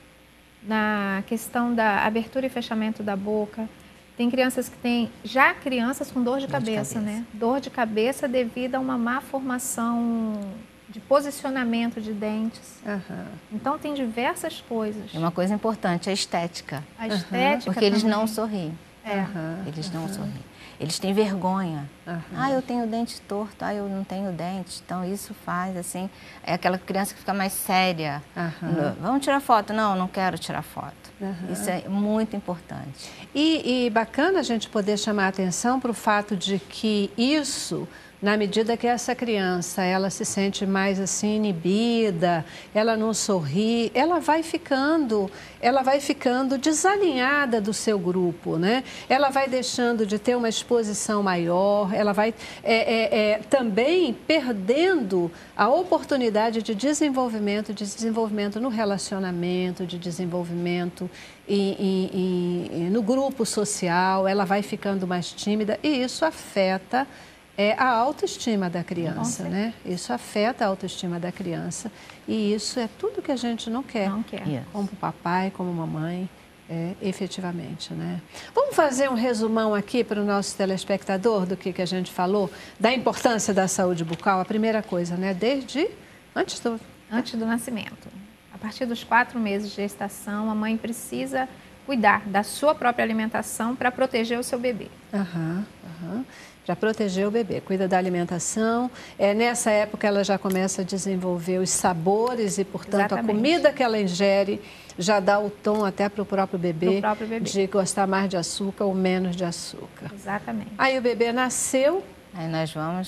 na questão da abertura e fechamento da boca. Tem crianças que têm, já crianças com dor de, dor cabeça, de cabeça, né? Dor de cabeça devido a uma má formação de posicionamento de dentes. Uhum. Então, tem diversas coisas. E uma coisa importante, a estética. A estética Porque eles também. não sorriem. É. Uhum. Eles não sorriem. Eles têm vergonha. Uhum. Ah, eu tenho dente torto. Ah, eu não tenho dente. Então, isso faz, assim... É aquela criança que fica mais séria. Uhum. Vamos tirar foto? Não, não quero tirar foto. Uhum. Isso é muito importante. E, e bacana a gente poder chamar a atenção para o fato de que isso... Na medida que essa criança, ela se sente mais assim inibida, ela não sorri, ela vai ficando, ela vai ficando desalinhada do seu grupo, né? Ela vai deixando de ter uma exposição maior, ela vai é, é, é, também perdendo a oportunidade de desenvolvimento, de desenvolvimento no relacionamento, de desenvolvimento em, em, em, no grupo social, ela vai ficando mais tímida e isso afeta É a autoestima da criança, né? Isso afeta a autoestima da criança e isso é tudo que a gente não quer, Não quer. Yes. como papai, como mamãe, é, efetivamente, né? Vamos fazer um resumão aqui para o nosso telespectador do que, que a gente falou, da importância da saúde bucal, a primeira coisa, né? Desde antes do... Antes do nascimento. A partir dos quatro meses de gestação, a mãe precisa cuidar da sua própria alimentação para proteger o seu bebê. Aham, aham. Para proteger o bebê, cuida da alimentação. É, nessa época ela já começa a desenvolver os sabores e, portanto, Exatamente. a comida que ela ingere já dá o tom até para o próprio bebê, Pro próprio bebê. de gostar mais de açúcar ou menos de açúcar. Exatamente. Aí o bebê nasceu. Aí nós vamos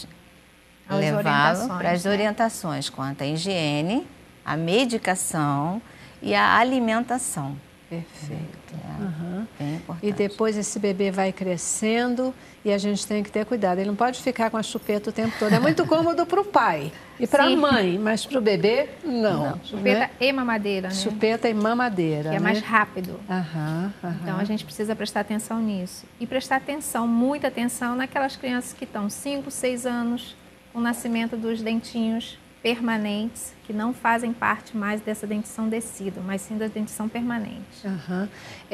As levá-lo orientações, para as né? orientações quanto à higiene, a medicação e a alimentação. Perfeito. É Aham. bem importante. E depois esse bebê vai crescendo e a gente tem que ter cuidado. Ele não pode ficar com a chupeta o tempo todo. É muito cômodo para o pai e para a Sim. mãe, mas para o bebê, não. Não, chupeta né? e mamadeira, né? Chupeta e mamadeira. Que é né? mais rápido. Aham, aham. Então, a gente precisa prestar atenção nisso. E prestar atenção, muita atenção, naquelas crianças que estão cinco, seis anos, com o nascimento dos dentinhos permanentes, que não fazem parte mais dessa dentição decida, mas sim da dentição permanente. Aham.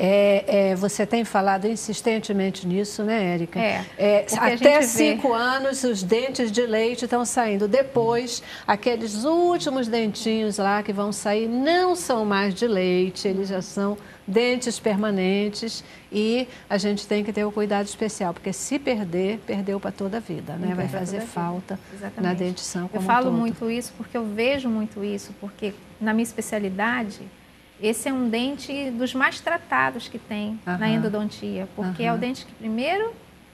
É, é, você tem falado insistentemente nisso, né, Érica? É, porque a até gente vê- cinco anos os dentes de leite estão saindo. Depois, aqueles últimos dentinhos lá que vão sair não são mais de leite, eles já são dentes permanentes e a gente tem que ter o cuidado especial, porque se perder, perdeu para toda a vida, né? Vai Pra fazer toda a vida. falta Exatamente. na dentição como Eu um falo todo. muito isso porque eu vejo muito isso, porque na minha especialidade, esse é um dente dos mais tratados que tem na Aham. endodontia, porque é Aham. o dente que primeiro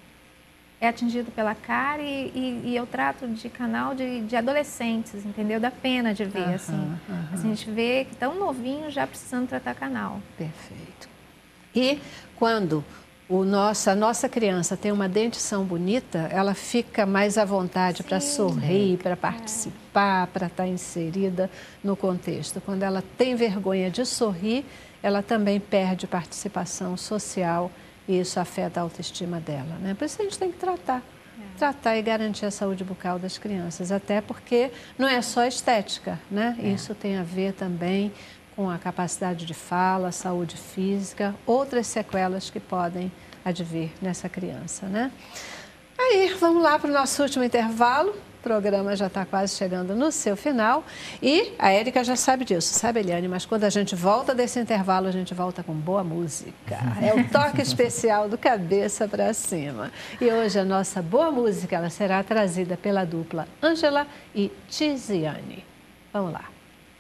é atingido pela cárie e, e eu trato de canal de, de adolescentes, entendeu? Dá pena de ver, Aham, assim. aham. A gente vê que tão novinho já precisando tratar canal. Perfeito. E quando o nosso, a nossa criança tem uma dentição bonita, ela fica mais à vontade para sorrir, para participar, para estar inserida no contexto. Quando ela tem vergonha de sorrir, ela também perde participação social e isso afeta a autoestima dela, né? Por isso a gente tem que tratar. Tratar e garantir a saúde bucal das crianças, até porque não é só estética, né? Isso tem a ver também com a capacidade de fala, saúde física, outras sequelas que podem advir nessa criança, né? Aí, vamos lá para o nosso último intervalo. O programa já está quase chegando no seu final e a Érica já sabe disso, sabe, Eliane? Mas quando a gente volta desse intervalo, a gente volta com boa música. É o toque especial do Cabeça para Cima. E hoje a nossa boa música ela será trazida pela dupla Ângela e Tiziane. Vamos lá.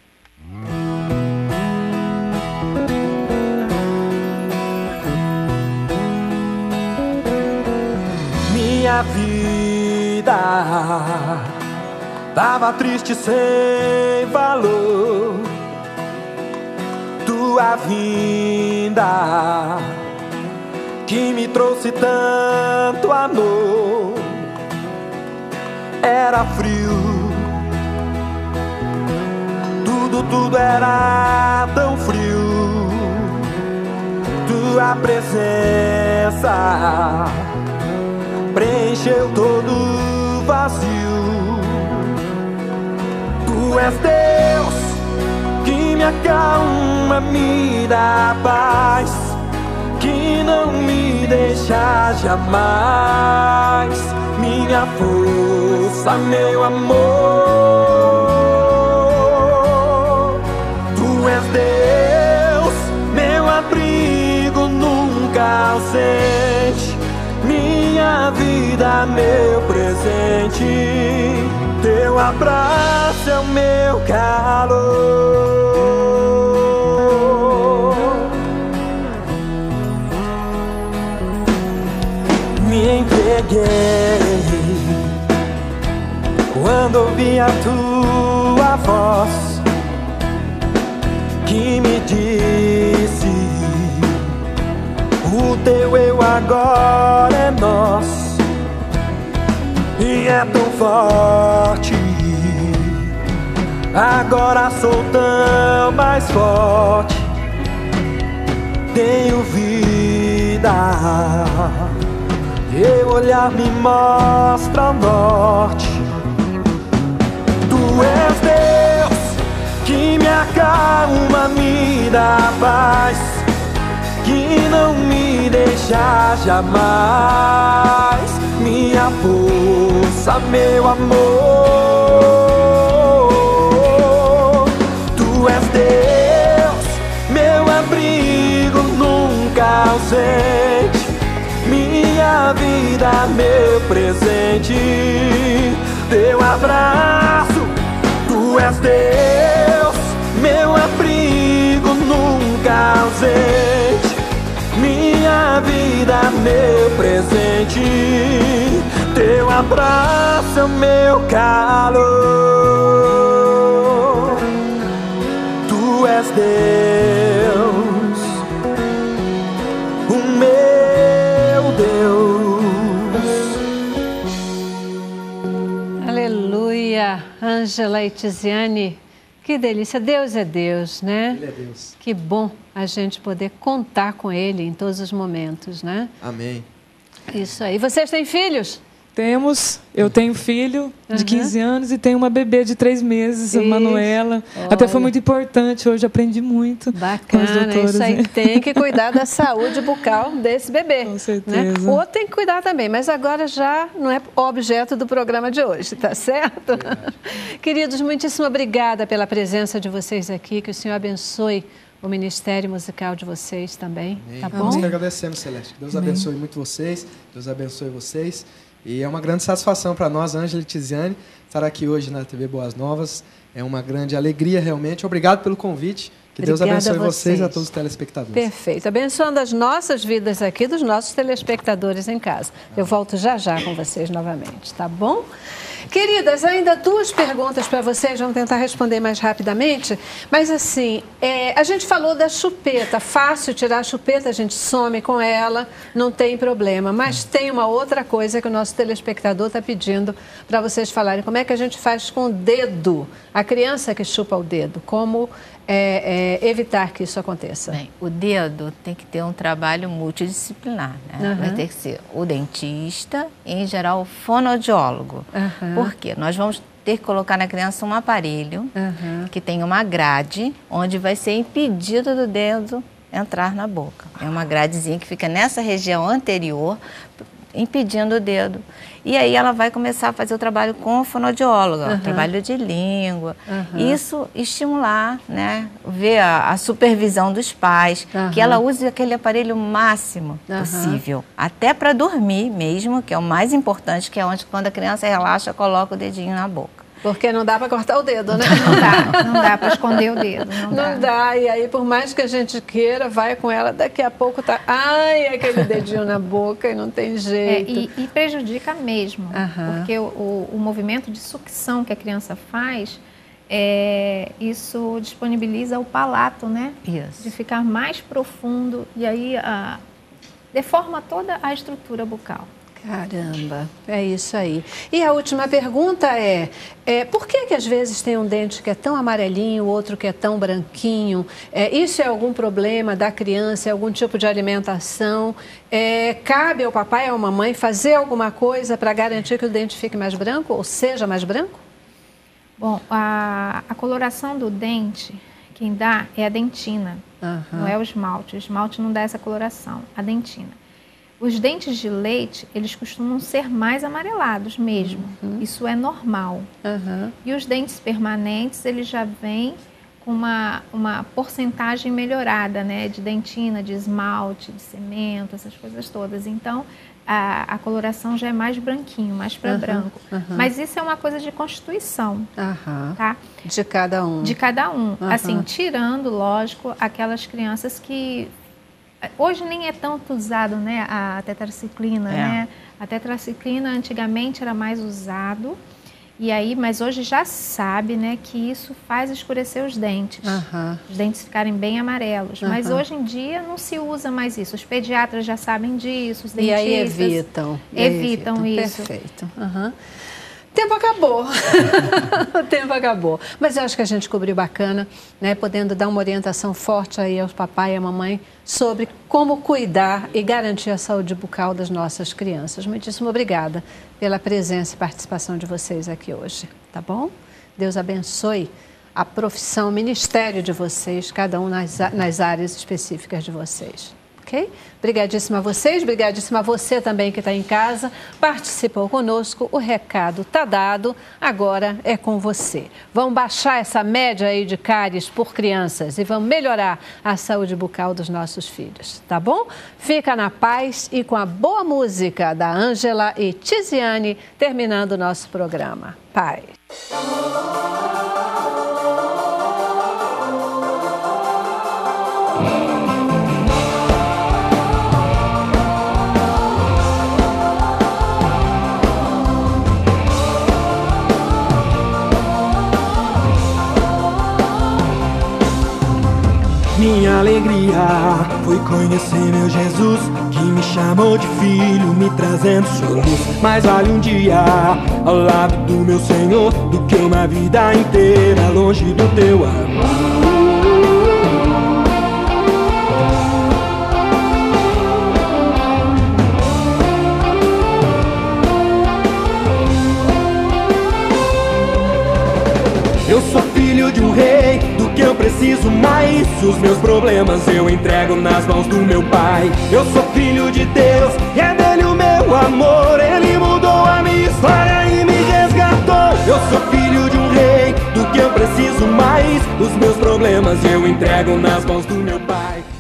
Minha vida tava triste sem valor. Tua vinda que me trouxe tanto amor. Era frio, tudo, tudo era tão frio. Tua presença preencheu todo o vazio. Tu és Deus que me acalma, me dá paz, que não me deixa jamais. Minha força, meu amor. ausente. Minha vida, meu presente. Teu abraço é o meu calor. Me entreguei quando ouvi a tua voz, que me disse: o teu eu agora é nosso. E é tão forte, agora sou tão mais forte. Tenho vida, teu olhar me mostra o norte. Tu és Deus que me acalma, me dá paz, que não me deixa jamais. Minha força, meu amor. Tu és Deus, meu abrigo nunca ausente. Minha vida, meu presente. Teu abraço. Tu és Deus, meu abrigo nunca ausente. Minha vida, meu presente. Teu abraço é o meu calor. Tu és Deus, o meu Deus. Aleluia, Ângela e Tiziane. Que delícia, Deus é Deus, né? Ele é Deus. Que bom a gente poder contar com Ele em todos os momentos, né? Amém. Isso aí. Vocês têm filhos? Temos, eu tenho filho de Uhum. quinze anos e tenho uma bebê de três meses, a Isso. Manuela. Olha. Até foi muito importante, hoje aprendi muito com as Bacana, doutoras. isso aí né? tem que cuidar da saúde bucal desse bebê. Com Né? certeza. O outro tem que cuidar também, mas agora já não é objeto do programa de hoje, tá certo? Queridos, muitíssimo obrigada pela presença de vocês aqui, que o Senhor abençoe o ministério musical de vocês também, Amém. tá Nós bom? que agradecemos, Celeste. Deus abençoe muito vocês, Deus abençoe vocês. E é uma grande satisfação para nós, Ângela e Tiziane, estar aqui hoje na T V Boas Novas. É uma grande alegria, realmente. Obrigado pelo convite. Que Deus Obrigada abençoe a vocês e a vocês. todos os telespectadores. Perfeito. Abençoando as nossas vidas aqui, dos nossos telespectadores em casa. Eu volto já já com vocês novamente, tá bom? Queridas, ainda duas perguntas para vocês, vamos tentar responder mais rapidamente. Mas assim, é, a gente falou da chupeta, fácil tirar a chupeta, a gente some com ela, não tem problema. Mas tem uma outra coisa que o nosso telespectador está pedindo para vocês falarem. Como é que a gente faz com o dedo? A criança que chupa o dedo, como é, é, evitar que isso aconteça? Bem, o dedo tem que ter um trabalho multidisciplinar, né? Uhum. Vai ter que ser o dentista e, em geral, o fonoaudiólogo. Uhum. Por quê? Nós vamos ter que colocar na criança um aparelho Uhum. que tem uma grade, onde vai ser impedido do dedo entrar na boca. É uma gradezinha que fica nessa região anterior, impedindo o dedo. E aí ela vai começar a fazer o trabalho com o fonoaudiólogo, Uhum. o trabalho de língua. Uhum. Isso estimular, né, ver a, a supervisão dos pais, Uhum. que ela use aquele aparelho máximo Uhum. possível, até para dormir mesmo, que é o mais importante, que é onde quando a criança relaxa, coloca o dedinho na boca. Porque não dá para cortar o dedo, né? Não dá, não dá para esconder o dedo. Não, dá. Não dá, e aí por mais que a gente queira, vai com ela, daqui a pouco tá, ai, aquele dedinho na boca e não tem É, jeito. e, e prejudica mesmo, Aham. porque o, o, o movimento de sucção que a criança faz, é, isso disponibiliza o palato, né? Isso. De ficar mais profundo e aí a, deforma toda a estrutura bucal. Caramba, é isso aí. E a última pergunta é, é por que que às vezes tem um dente que é tão amarelinho, o outro que é tão branquinho? É, isso é algum problema da criança, é algum tipo de alimentação? É, cabe ao papai ou à mamãe fazer alguma coisa para garantir que o dente fique mais branco ou seja mais branco? Bom, a, a coloração do dente, quem dá é a dentina, Aham. não é o esmalte. O esmalte não dá essa coloração, a dentina. Os dentes de leite, eles costumam ser mais amarelados mesmo. Isso é normal. Aham. E os dentes permanentes, eles já vêm com uma, uma porcentagem melhorada, né, de dentina, de esmalte, de cimento, essas coisas todas. Então, a, a coloração já é mais branquinho, mais para uhum, branco. Uhum. Mas isso é uma coisa de constituição, uhum. tá? De cada um. De cada um. Uhum. Assim, tirando, lógico, aquelas crianças que... Hoje nem é tanto usado, né, a tetraciclina, é. né? A tetraciclina antigamente era mais usado. E aí, mas hoje já sabe, né, que isso faz escurecer os dentes. Uhum. Os dentes ficarem bem amarelos. Uhum. Mas hoje em dia não se usa mais isso. Os pediatras já sabem disso, os dentistas... E aí evitam. Evitam, evitam isso. Perfeito. Uhum. Tempo acabou. O tempo acabou. Mas eu acho que a gente cobriu bacana, né, podendo dar uma orientação forte aí aos papai e à mamãe sobre como cuidar e garantir a saúde bucal das nossas crianças. Muitíssimo obrigada pela presença e participação de vocês aqui hoje, tá bom? Deus abençoe a profissão, o ministério de vocês, cada um nas, nas áreas específicas de vocês. Ok? Obrigadíssima a vocês, obrigadíssima a você também que está em casa, participou conosco, o recado está dado, agora é com você. Vamos baixar essa média aí de cáries por crianças e vamos melhorar a saúde bucal dos nossos filhos, tá bom? Fica na paz e com a boa música da Ângela e Tiziane, terminando o nosso programa. Paz. Minha alegria foi conhecer meu Jesus, que me chamou de filho, me trazendo sua luz. Mais vale um dia ao lado do meu Senhor do que uma vida inteira longe do teu amor. Eu sou filho de um rei, do que eu preciso mais. Os meus problemas eu entrego nas mãos do meu Pai. Eu sou filho de Deus, e é dele o meu amor. Ele mudou a minha história e me resgatou. Eu sou filho de um rei, do que eu preciso mais. Os meus problemas eu entrego nas mãos do meu Pai.